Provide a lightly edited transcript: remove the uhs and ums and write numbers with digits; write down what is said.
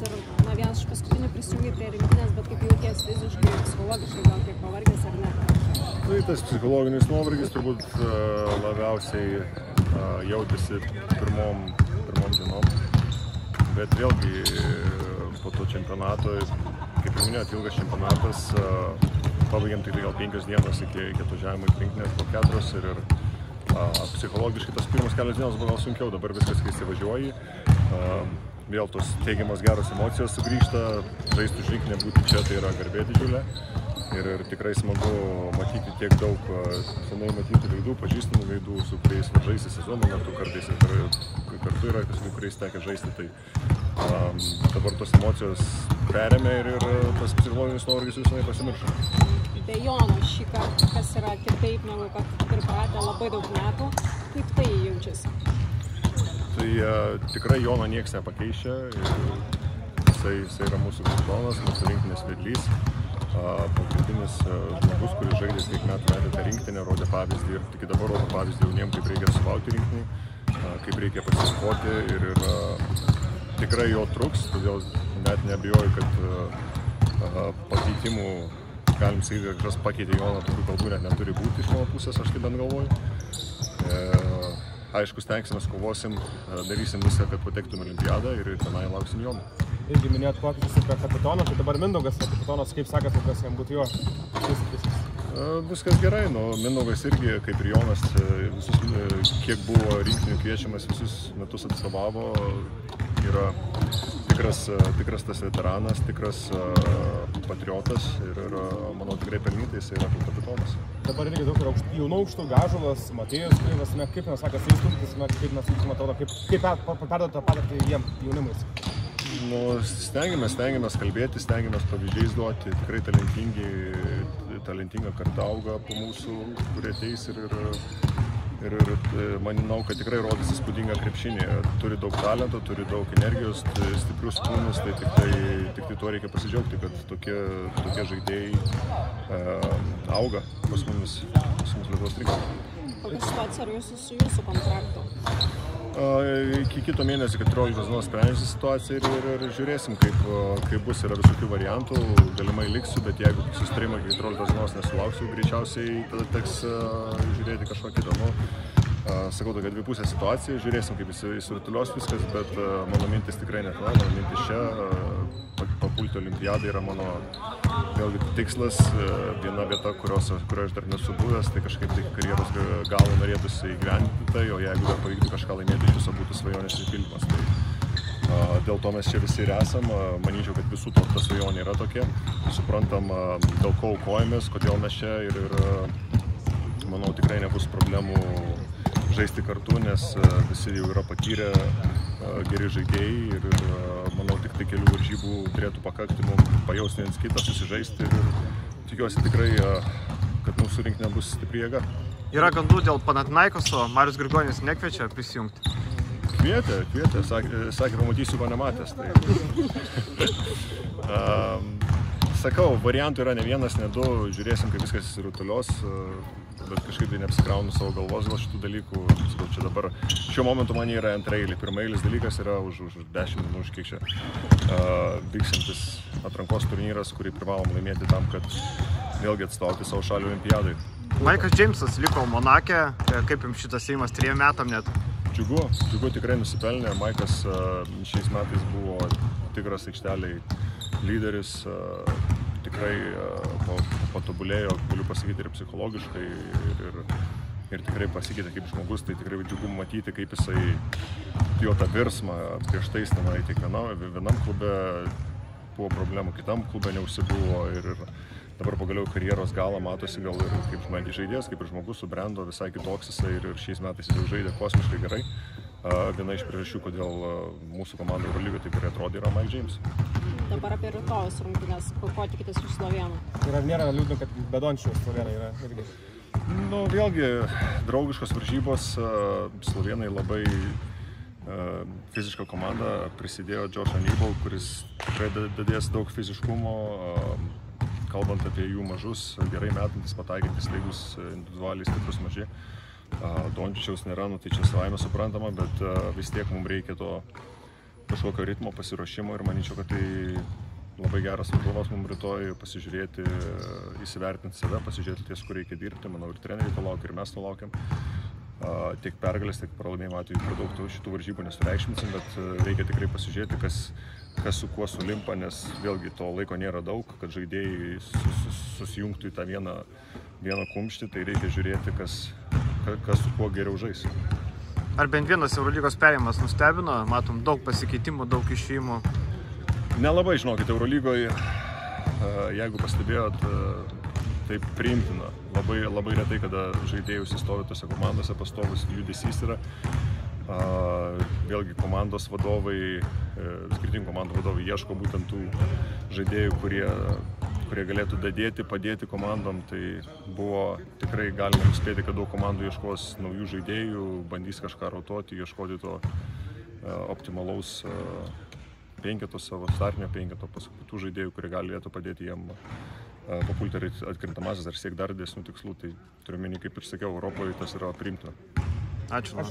ir vienas iš paskutinių prisijungė prie rinktinės, bet kaip jauties fiziškai, psichologiškai, gal kiek pavargęs ar ne? Tai tas psichologinis nuovargis turbūt labiausiai jautėsi pirmom dienom, bet vėlgi po to čempionato, kaip jau minėjot, ilgas čempionatas, pabaigėm tik gal 5 dienos iki atvažiavimo į rinktinės po 4 ir psichologiškai tas pirmas kelios dienos buvo gal sunkiau, dabar viskas, kai įsivažiuoji, vėl tos teigiamos geros emocijos sugrįžta, žaisti už rinktinę, būti čia, tai yra garbė didžiulė ir tikrai smagu matyti tiek daug senai matytų veidų, pažįstamų veidų, su kuriais žaisti sezono metu, kartais ir kartu yra, su kuriais tekia žaisti, tai dabar tos emocijos perėmė ir tas psichologinis nuovargis visai pasimiršo. Be Jono šį kartą, kas yra kitaip negu kad pripratę labai daug metų, kaip tai jaučiasi? Tai tikrai Jono nieks nepakeičia, jisai yra mūsų kapitonas, mūsų rinktinės vedlys, pagrindinis žmogus, kuris žaidė tiek metų tą rinktinę, rodė pavyzdį ir tik dabar rodo pavyzdį jauniem, kaip reikia atstovauti rinktinį, kaip reikia pasiskoti ir tikrai jo truks, todėl net neabejoju, kad pakeitimų, galim sakyti, kad kažkas pakeitė Joną, tokių kalbų net neturi būti iš mano pusės, aš taip bent galvoju. Aišku, stengsimės, kovosim, darysim viską, kad patektum į olimpiadą ir tenai lauksim Joną. Irgi minėjot pokyčius apie kapitoną, tai dabar Mindaugas kapitonas, kaip sekasi, kas jam būtų jo? Viskas gerai, Mindaugas irgi, kaip ir Jonas, kiek buvo rinktinių kviečiamas, visus metus atstovavo, yra tikras tas veteranas, tikras patriotas ir manau tikrai pelnytai jis yra kapitonas. Dabar irgi daug yra jaunų aukštų, Gažulas, Matėjus, kaip mes sakės, įstumtis, kaip mes atrodo, kaip perduoti tą patirtį jiem jaunimais? Stengiamės kalbėti, stengiamės pavyzdžiais duoti, tikrai talentinga karta auga po mūsų, kurie ateis ir manau, kad tikrai rodys įspūdingą krepšinį. Turi daug talento, turi daug energijos, stiprius kūnus, tai tik tuo reikia pasidžiaugti, kad tokie žaidėjai auga pas mumis Lietuvos rinkoje. Kokia situacija yra su jūsų kontraktu? Iki kito mėnesio 14 dienos sprendžiasi situaciją ir žiūrėsim, kaip bus, yra visokių variantų, galimai liksiu, bet jeigu susitarimo iki 14 dienos nesulauksiu, greičiausiai tada teks žiūrėti kažką kitą. Sakau, tokia dvipusė situacija, žiūrėsim, kaip įsirutulios viskas, bet mano mintis tikrai net, mano mintis čia, papulti olimpiadą yra mano vėlgi tikslas, viena vieta, kurioje aš dar nesu buvęs, tai kažkaip tai karjeros galą norėtųsi įgyvendinti tai, o jeigu dar pavyktų kažką laimėti, iš viso būtų svajonės išpildymas. Tai dėl to mes čia visi ir esam, manyčiau, kad visų ta svajonė yra tokia, suprantam, dėl ko aukojamės, kodėl mes čia ir manau tikrai nebus problemų žaisti kartu, nes visi jau yra patyrę geri žaidėjai ir manau tik tai kelių varžybų turėtų pakakti mums pajausti viens kitą, susižaisti ir tikiuosi tikrai, kad mūsų rinktinė bus stipri jėga. Yra gandų dėl Panathinaikoso, Marius Grigonis nekviečia prisijungti? Kvietė, sakė, pamatysiu, ko nematęs. Sakau, variantų yra ne vienas, ne du, žiūrėsim, kaip viskas įsirutulios, bet kažkaip tai neapsikraunu savo galvos dėl šitų dalykų. Čia dabar, šiuo momentu man yra antraeilį. Pirmaeilis dalykas yra už 10 minučių, kiek čia vykstantis atrankos turnyras, kurį privalom laimėti tam, kad vėlgi atstovauti savo šalį olimpiadai. Maikas Džeimsas liko Monake, kaip jums šitas ėjimas 3 metam net? Džiugu tikrai nusipelnė. Maikas šiais metais buvo tikras aikšteliai lyderis, tikrai patobulėjo, galiu pasakyti, ir psichologiškai, ir tikrai pasikeitė kaip žmogus, tai tikrai džiugu matyti, kaip jisai jo tą virsmą prieš tai tenai tiek vienam klube buvo problemų, kitam klube neužsibuvo ir dabar pagaliau karjeros galą matosi gal ir kaip žaidėjas, kaip ir žmogus subrendo visai kitoks jisai ir šiais metais jis jau žaidė kosmiškai gerai. Viena iš priežasčių, kodėl mūsų komanda Eurolygoje taip gerai atrodė, yra Mike James. Dabar apie rytojus rungtynes, ko tikitės iš Slovėnų? Ir ar nėra liūdna, kad Bedončių Slovėnai yra irgi? Vėlgi, draugiškos varžybos, Slovėnai labai fiziška komanda, prisidėjo Josh Anibal, kuris tikrai dadės daug fiziškumo, kalbant apie jų mažus, gerai metantis, pataikantis, lygus, individualiai stiprus maži. Dončičiaus nėra, tai čia savaime suprantama, bet vis tiek mums reikia to kažkokio ritmo, pasiruošimo ir manyčiau, kad tai labai geras vadovas mums rytoj pasižiūrėti, įsivertinti save, pasižiūrėti ties, kur reikia dirbti. Manau, ir treneriai to laukia, ir mes to laukiam. Tiek pergalės, tiek pralaimėjimo atveju per daug šitų varžybų nesureikšminsim, bet reikia tikrai pasižiūrėti, kas su kuo sulimpa, nes vėlgi to laiko nėra daug, kad žaidėjai susijungtų į tą vieną kumštį, tai reikia žiūrėti, kas su kuo geriau žais. Ar bent vienas Eurolygos perėjimas nustebino? Matom daug pasikeitimų, daug išėjimų. Nelabai, žinokit, Eurolygoje, jeigu pastebėjot, taip priimtina. Labai retai, kada žaidėjai užsistovi tose komandose, pastovus judesys yra. Vėlgi komandos vadovai, skirtingų komandų vadovai ieško būtent tų žaidėjų, kurie galėtų padėti komandom. Tai buvo tikrai galima nuspėti, kad daug komandų ieškos naujų žaidėjų, bandys kažką rotuoti, ieškoti to optimalaus penketo savo, startinio penketo, paskui tų žaidėjų, kurie galėtų padėti jiem papulti atkrintamasis ar siekti dar didesnių tikslų. Tai turiu menį, kaip ir sakiau, Europoje tas yra priimtina. Ačiū.